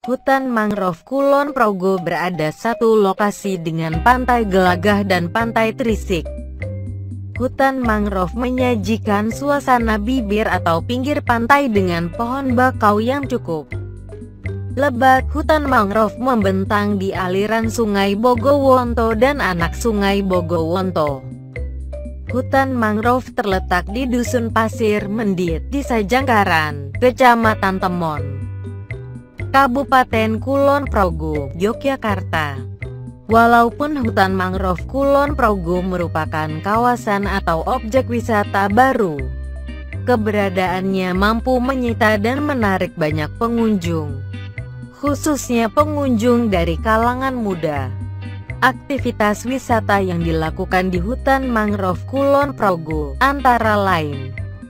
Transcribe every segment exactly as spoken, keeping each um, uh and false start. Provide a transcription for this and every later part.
Hutan mangrove Kulon Progo berada satu lokasi dengan pantai Gelagah dan pantai Trisik. Hutan mangrove menyajikan suasana bibir atau pinggir pantai dengan pohon bakau yang cukup lebat. Hutan mangrove membentang di aliran Sungai Bogowonto dan anak Sungai Bogowonto. Hutan mangrove terletak di Dusun Pasir Mendit, Desa Jangkaran, Kecamatan Temon, Kabupaten Kulon Progo, Yogyakarta. Walaupun hutan mangrove Kulon Progo merupakan kawasan atau objek wisata baru, keberadaannya mampu menyita dan menarik banyak pengunjung, khususnya pengunjung dari kalangan muda. Aktivitas wisata yang dilakukan di hutan mangrove Kulon Progo antara lain: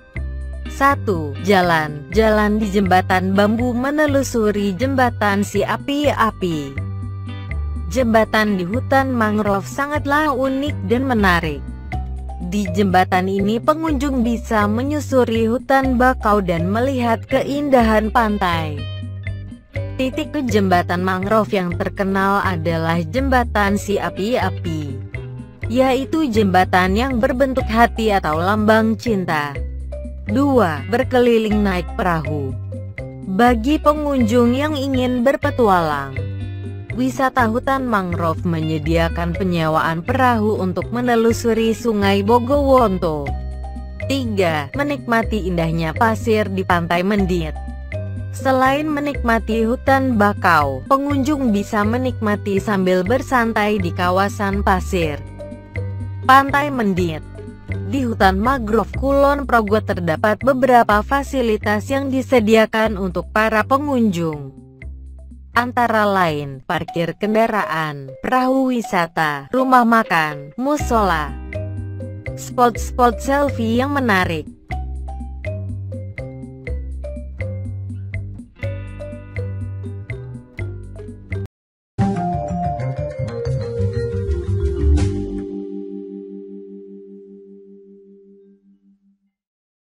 satu. Jalan Jalan di jembatan bambu menelusuri jembatan si api-api. Jembatan di hutan mangrove sangatlah unik dan menarik. Di jembatan ini pengunjung bisa menyusuri hutan bakau dan melihat keindahan pantai. Titik jembatan mangrove yang terkenal adalah jembatan si api-api, yaitu jembatan yang berbentuk hati atau lambang cinta. Dua. Berkeliling naik perahu. Bagi pengunjung yang ingin berpetualang, wisata hutan mangrove menyediakan penyewaan perahu untuk menelusuri Sungai Bogowonto. Tiga. Menikmati indahnya pasir di Pantai Mendit. Selain menikmati hutan bakau, pengunjung bisa menikmati sambil bersantai di kawasan pasir Pantai Mendit. Di hutan mangrove Kulon Progo terdapat beberapa fasilitas yang disediakan untuk para pengunjung, antara lain parkir kendaraan, perahu wisata, rumah makan, musola, spot-spot selfie yang menarik,